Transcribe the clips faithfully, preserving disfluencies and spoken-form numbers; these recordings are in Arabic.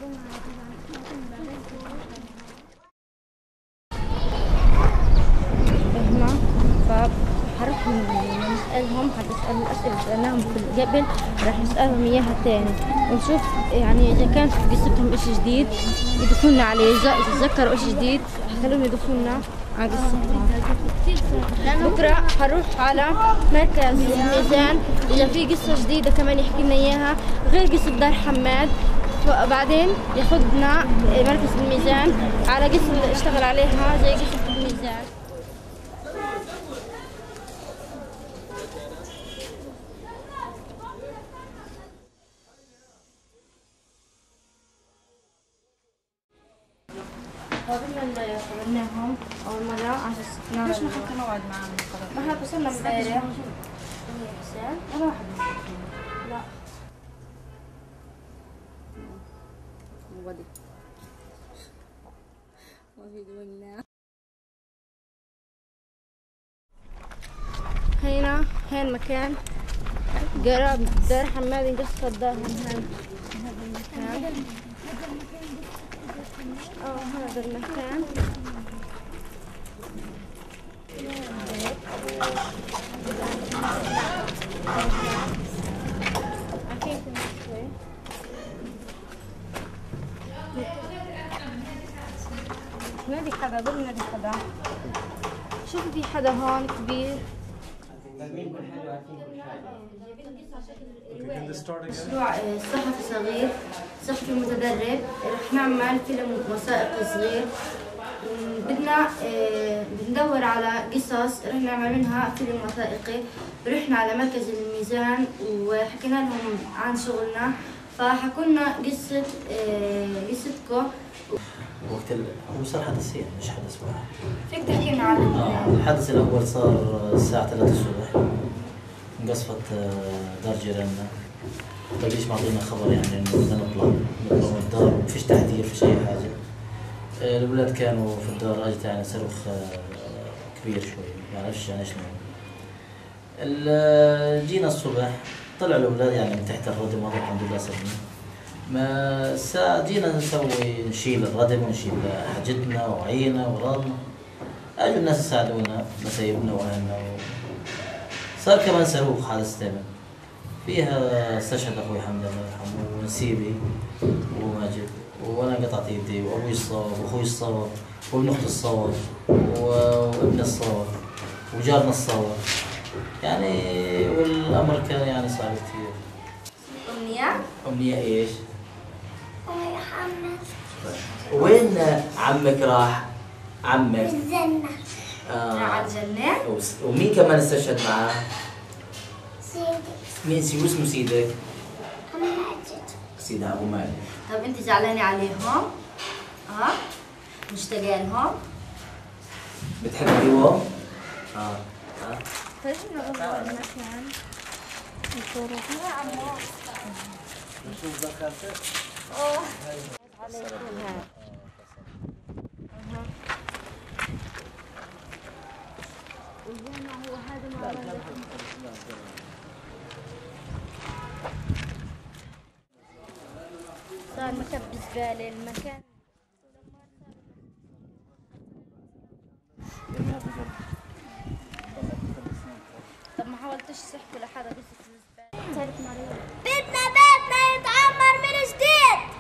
هنا فحروح نسألهم، حتسأل الأسئلة اللي سألناهم قبل راح نسألهم إياها تاني ونشوف يعني إذا كان في قصتهم إشي جديد يضيفولنا عليه، إذا تذكروا إشي جديد خلوهم يضيفولنا على قصتهم. بكرة حنروح على مركز الميزان، إذا في قصة جديدة كمان يحكي لنا إياها غير قصة دار حماد، وبعدين ياخذنا مركز الميزان على قصة اللي اشتغل عليها زي قصة الميزان. قابلنا قابلناهم أول مرة عشان سكناهم. ليش ما حكى موعد معنا؟ ما احنا وصلنا امبارح. حسين ولا واحد لا ودي ما في دوينا. هنا هين مكان قراب دار حماد انقصت دارهم. هين هذا المكان. اه هذا المكان. نادي حدا قول نادي حدا. شوف في حدا هون كبير. مشروع صحفي صغير، صحفي متدرب، رح نعمل فيلم وثائقي صغير. بدنا بندور على قصص رح نعمل منها فيلم وثائقي. رحنا على مركز الميزان وحكينا لهم عن شغلنا، فحكوا لنا قصة قصتكم. وقت ال... هو صار حدثين مش حدث واحد. فيك تحكي لنا عن آه الحدث الأول صار الساعة ثلاثة الصبح، انقصفت دار جيراننا. البوليس معطينا خبر يعني إنه بدنا نطلع نطلع من الدار، ما فيش تحذير فيش أي حاجة. الأولاد كانوا في الدار، أجت يعني صاروخ كبير شوي ما بعرفش يعني شنو. جينا الصبح طلعوا الأولاد يعني من تحت الردم، والله الحمد لله سلمين. ما سا جينا نسوي نشيل الردم ونشيل حاجتنا وعينا وغراضنا. اجوا الناس يساعدونا، نسيبنا واهلنا و... صار كمان صاروخ حادث ثامن فيها استشهد اخوي حمد الله يرحمه ونسيبي وماجد، وانا قطعت يدي، وابوي الصور واخوي الصور وابن اختي الصور وابن الصور وجارنا الصور يعني، والامر كان يعني صعب كثير. أمنية؟ أمنية إيش؟ الله يرحمه. وين عمك راح؟ عمك؟ الجنة. آه. راح على الجنة؟ ومين كمان استشهد معاه؟ سيدي. مين سي اسمه سيدك؟ أم ماجد. سيدي أبو مالك. طب أنت زعلانة عليهم؟ ها؟ أه؟ مشتاقة لهم؟ بتحبيهم؟ اه اه. ليش نغير المكان؟ نصوره. يا عمو. نشوف ذكرتك؟ اه. عليكم. هو هذا ما صار مكب زبالة المكان. طب ما حاولتش تحكوا لحدا قصة الزبالة؟ بدنا بيتنا يتعمر من جديد.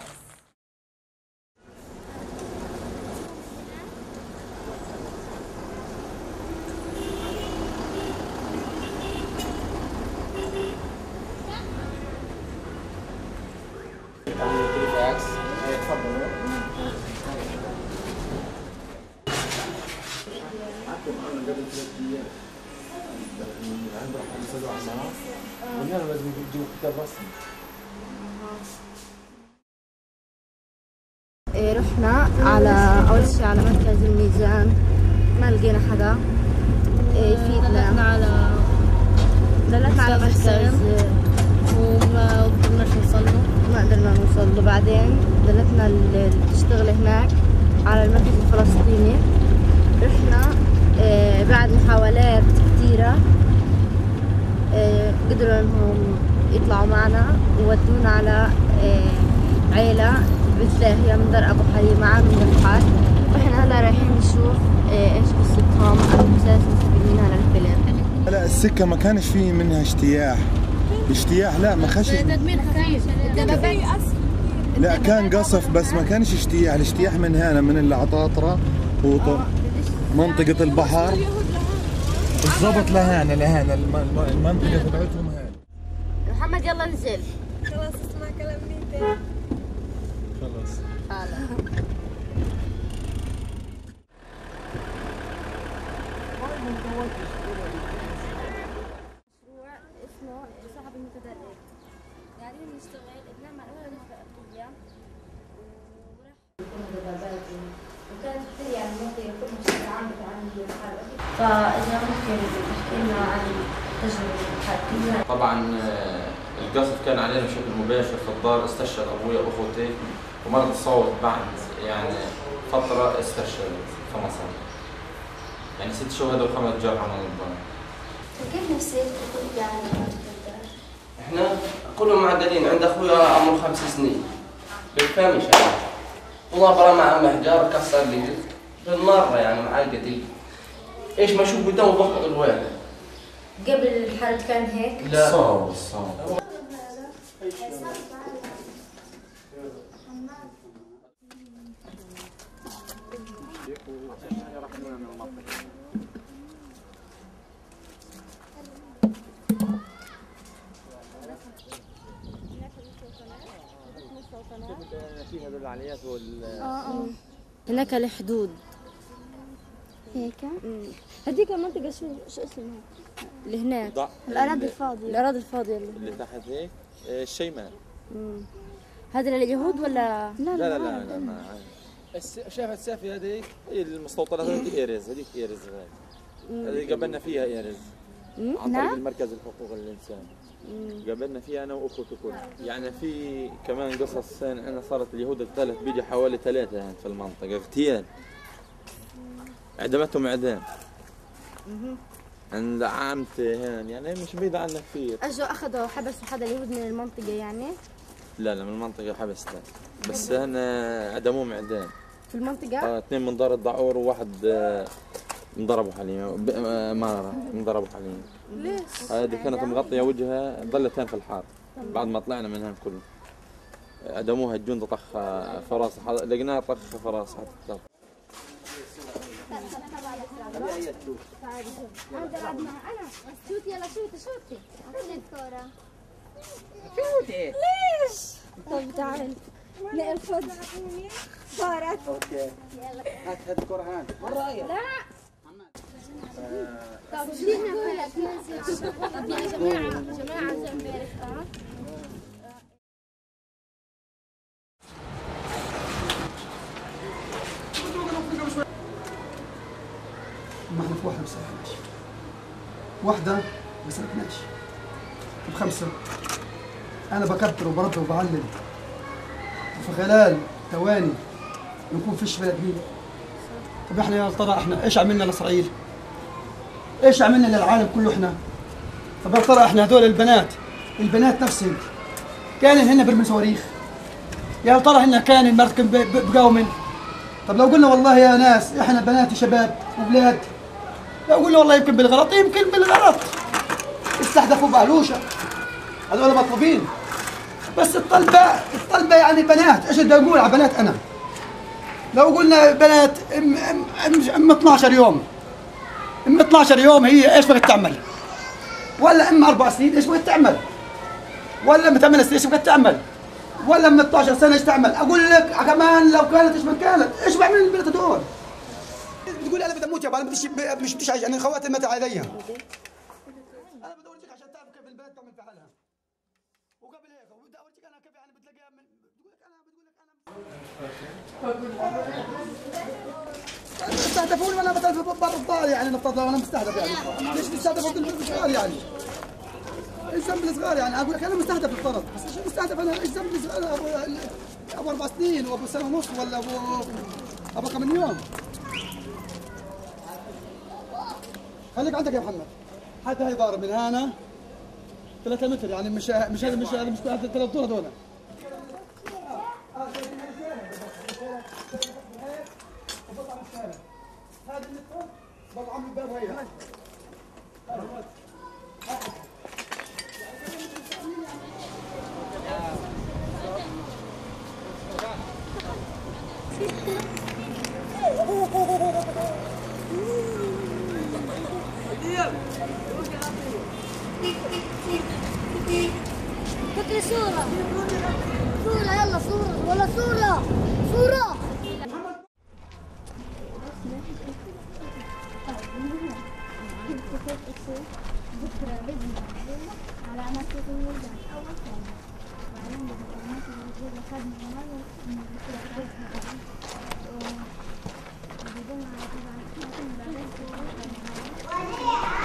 لازم يجيبوا كتاب رسمي. رحنا على أول شيء على مركز الميزان، ما لقينا حدا يفيدنا. دلتنا على دلتنا على مركز وما قدرناش نوصل له، ما قدرنا نوصل له. بعدين دلتنا اللي تشتغل هناك على المركز الفلسطيني. رحنا بعد محاولات كثيرة قدروا انهم يطلعوا معنا وودونا على عيلة بالثاهية من دار أبو حليمة من الحال، وإحنا هلا رايحين نشوف إيش قصتهم على أساس نستفيد منها للفيلم. لا السكة ما كانش فيه منها اجتياح، اجتياح لا ما خش. لا كان قصف بس ما كانش اجتياح، الاجتياح من هنا من العطاطرة ومنطقة البحر بالضبط لهنا لهنا المنطقة تبعتهم هنا. محمد يلا نزل. خلاص اسمع كلام مين خلاص. مشروع اسمه صاحب المتدرب، قاعدين نشتغل بنعمل أول فئة وكانت كثير يعني منطقة كلها بشكل عام بتعاني من الحرب، فإذا ممكن تحكي لنا عن تجربة الحرب. طبعا القصف كان علينا بشكل مباشر في الدار، استشهد أبويا وأخوتي ومرض الصوت بعد يعني فترة استشهدت في مصر، يعني ست شهداء وخمس جرحى من الدار. كيف نفسيتكم يعني احنا كلهم معدلين، عند اخويا عمره خمس سنين بالفمش يعني ونبرة مع مهجر كسر لي بالمرة يعني مع القتيل. ايش ما اشوف قدامه بفقد الواحد. قبل الحرب كان هيك؟ لا صعب صعب. في هذول العمليات وال اه هناك الحدود هيك؟ هذيك المنطقة شو شو اسمها؟ اللي هناك الأراضي الفاضية. الأراضي الفاضية اللي, اللي تحت هيك الشيماء. هذا لليهود ولا؟ لا لا لا لا, لا ما شايف السافي هذيك المستوطنات هذيك ايرز، هذيك ايرز هذه قبلنا فيها ايرز عن طريق المركز الحقوق الانسان. قابلنا فيها انا واخوتي كلها. يعني في كمان قصص انا صارت اليهود الثلاث بيجي حوالي ثلاثه يعني في المنطقه اغتيال، اعدمتهم اعدام عند عمتي هنا، يعني مش بعيد عنا كثير. اجوا اخذوا حبسوا حدا اليهود من المنطقه يعني؟ لا لا من المنطقه حبس لا، بس هنا عدموهم اعدام في المنطقه؟ اه اثنين من دار الدعور وواحد آه انضربوا حاليا مارة انضربوا حاليا. ليش؟ هذه كانت مغطية وجهها ضلتين في الحار بعد ما طلعنا منها كله. عدموها الجند طخ فراسة، لقيناها طخ فراسة حتى. أنا شوتي يلا شوتي شوتي خذي الكورة. شوتي ليش؟ طب تعال نقفز صارت. اوكي هات هات الكورة هان مرة هي. لا طب شيلنا هلا طب يا جماعة جماعة زي امبارح اه ما احنا في واحدة بس احناش واحدة بس احناش بخمسة. أنا بكبر وبرد وبعلم وفي خلال ثواني نكون فيش بلد مين. طب احنا يا ترى احنا ايش عملنا لإسرائيل؟ ايش عملنا للعالم كله احنا؟ طب يا ترى احنا هذول البنات البنات نفسهم كانوا هن برمي صواريخ؟ يا ترى هن كانوا المركب بقاومن؟ طب لو قلنا والله يا ناس احنا بنات شباب وبلاد، لو قلنا والله يمكن بالغلط يمكن بالغلط استحدثوا بعلوشة هذول مطلوبين، بس الطلبة الطلبة يعني بنات. ايش بدي اقول على بنات انا؟ لو قلنا بنات ام ام ام, أم اثنعش يوم، ام اثنعش يوم هي ايش بدها تعمل؟ ولا ام اربع سنين ايش بدها تعمل؟ ولا ام ثمان سنين ايش بدها تعمل؟ ولا من اثنعش سنة ايش تعمل؟ اقول لك كمان لو كانت ايش ما كانت، ايش بعمل البنات هذول؟ بتقول انا بدي اموت يابا، انا بديش مش بديش اعيش، انا خواتي ماتوا علي. انا بدي اورجيك عشان تعرف كيف البنات تعمل في حالها. وقبل هيك وبدي اورجيك انا كيف يعني بتلاقيها من بتقول لك انا بتقول لك انا بيستهدفوني وانا بستهدف برا الدار يعني نفترض لو انا مستهدف يعني ليش بيستهدفوا الصغار يعني؟ ايش ذنب الصغار يعني؟ اقول لك انا مستهدف الطرد، بس ايش مستهدف انا؟ ايش ذنب الصغار؟ ابو ابو اربع سنين وابو سنه ونص ولا ابو ابو كم يوم؟ خليك عندك يا محمد. حتى هي ضارب من هنا ثلاثة متر يعني مش مش هذا مش هذا مش ثلاث دور هذول. اه شايفين هذه الشارع الشارع هيك وبطلع من الشارع هذا النقطة بطلع من الباب هيك فكري صورة صورة يلا صورة ولا صورة صورة ذكرى بإذن الله على مسجد الولدان أول سنة وعلم بالمعلومات الموجودة خدمة مرة من الذكرى بدون ما